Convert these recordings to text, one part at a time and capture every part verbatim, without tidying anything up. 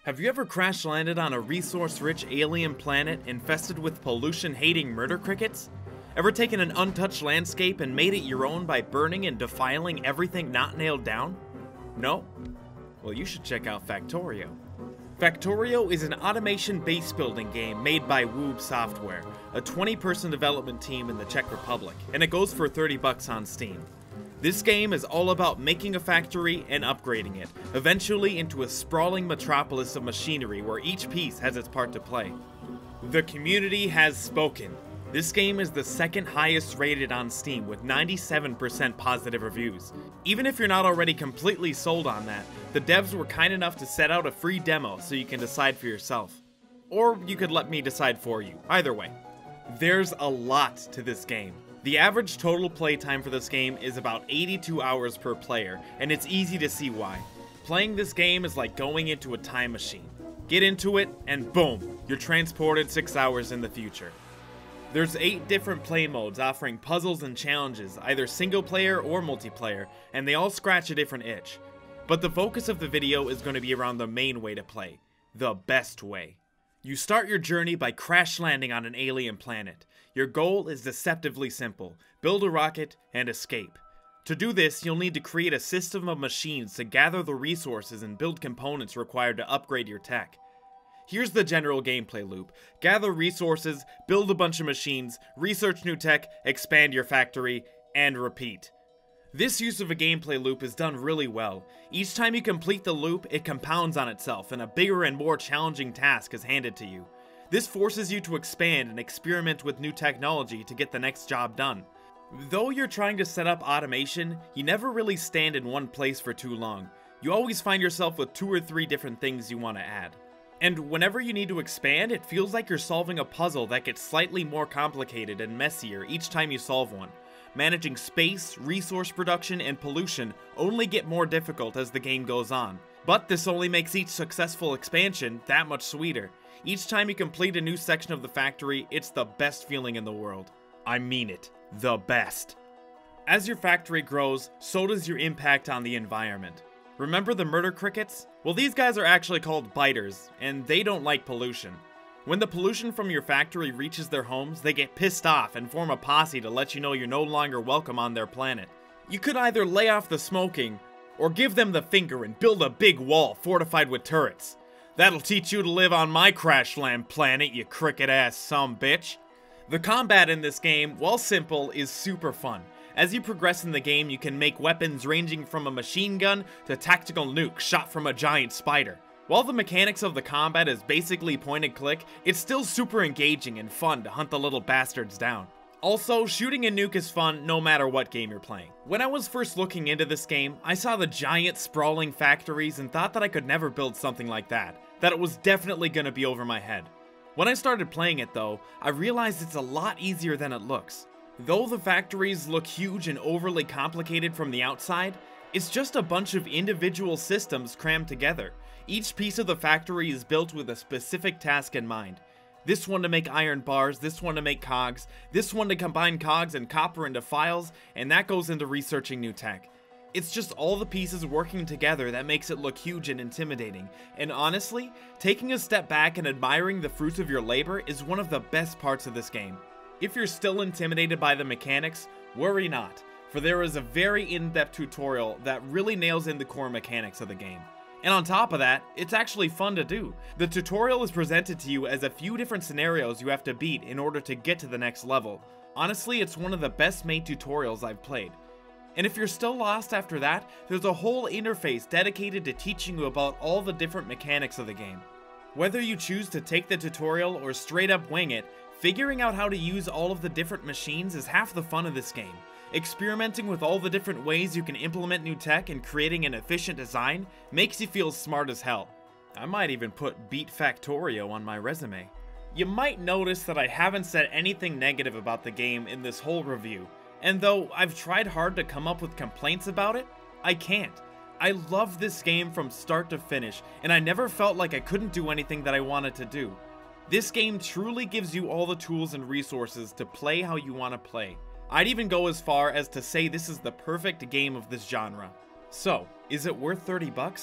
Have you ever crash landed on a resource-rich alien planet infested with pollution-hating murder crickets? Ever taken an untouched landscape and made it your own by burning and defiling everything not nailed down? No? Well, you should check out Factorio. Factorio is an automation base building game made by Woob Software, a twenty person development team in the Czech Republic, and it goes for thirty bucks on Steam. This game is all about making a factory and upgrading it, eventually into a sprawling metropolis of machinery where each piece has its part to play. The community has spoken. This game is the second highest rated on Steam with ninety-seven percent positive reviews. Even if you're not already completely sold on that, the devs were kind enough to set out a free demo so you can decide for yourself. Or you could let me decide for you, either way. There's a lot to this game. The average total playtime for this game is about eighty-two hours per player, and it's easy to see why. Playing this game is like going into a time machine. Get into it, and boom, you're transported six hours in the future. There's eight different play modes offering puzzles and challenges, either single player or multiplayer, and they all scratch a different itch. But the focus of the video is going to be around the main way to play, the best way. You start your journey by crash landing on an alien planet. Your goal is deceptively simple: build a rocket and escape. To do this, you'll need to create a system of machines to gather the resources and build components required to upgrade your tech. Here's the general gameplay loop: gather resources, build a bunch of machines, research new tech, expand your factory, and repeat. This use of a gameplay loop is done really well. Each time you complete the loop, it compounds on itself and a bigger and more challenging task is handed to you. This forces you to expand and experiment with new technology to get the next job done. Though you're trying to set up automation, you never really stand in one place for too long. You always find yourself with two or three different things you want to add. And whenever you need to expand, it feels like you're solving a puzzle that gets slightly more complicated and messier each time you solve one. Managing space, resource production, and pollution only get more difficult as the game goes on. But this only makes each successful expansion that much sweeter. Each time you complete a new section of the factory, it's the best feeling in the world. I mean it, the best. As your factory grows, so does your impact on the environment. Remember the murder crickets? Well, these guys are actually called biters, and they don't like pollution. When the pollution from your factory reaches their homes, they get pissed off and form a posse to let you know you're no longer welcome on their planet. You could either lay off the smoking, or give them the finger and build a big wall fortified with turrets. That'll teach you to live on my Crashland planet, you cricket-ass sumbitch. The combat in this game, while simple, is super fun. As you progress in the game, you can make weapons ranging from a machine gun to tactical nukes shot from a giant spider. While the mechanics of the combat is basically point and click, it's still super engaging and fun to hunt the little bastards down. Also, shooting a nuke is fun no matter what game you're playing. When I was first looking into this game, I saw the giant sprawling factories and thought that I could never build something like that, that it was definitely gonna be over my head. When I started playing it though, I realized it's a lot easier than it looks. Though the factories look huge and overly complicated from the outside, it's just a bunch of individual systems crammed together. Each piece of the factory is built with a specific task in mind. This one to make iron bars, this one to make cogs, this one to combine cogs and copper into files, and that goes into researching new tech. It's just all the pieces working together that makes it look huge and intimidating, and honestly, taking a step back and admiring the fruits of your labor is one of the best parts of this game. If you're still intimidated by the mechanics, worry not, for there is a very in-depth tutorial that really nails in the core mechanics of the game. And on top of that, it's actually fun to do. The tutorial is presented to you as a few different scenarios you have to beat in order to get to the next level. Honestly, it's one of the best made tutorials I've played. And if you're still lost after that, there's a whole interface dedicated to teaching you about all the different mechanics of the game. Whether you choose to take the tutorial or straight up wing it, figuring out how to use all of the different machines is half the fun of this game. Experimenting with all the different ways you can implement new tech and creating an efficient design makes you feel smart as hell. I might even put Beat Factorio on my resume. You might notice that I haven't said anything negative about the game in this whole review, and though I've tried hard to come up with complaints about it, I can't. I love this game from start to finish, and I never felt like I couldn't do anything that I wanted to do. This game truly gives you all the tools and resources to play how you want to play. I'd even go as far as to say this is the perfect game of this genre. So, is it worth thirty bucks?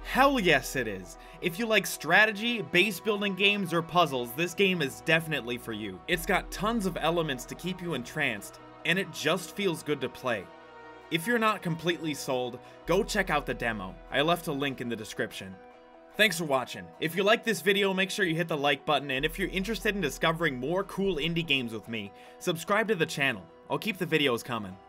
Hell yes it is! If you like strategy, base building games, or puzzles, this game is definitely for you. It's got tons of elements to keep you entranced, and it just feels good to play. If you're not completely sold, go check out the demo. I left a link in the description. Thanks for watching. If you like this video, make sure you hit the like button, and if you're interested in discovering more cool indie games with me, subscribe to the channel. I'll keep the videos coming.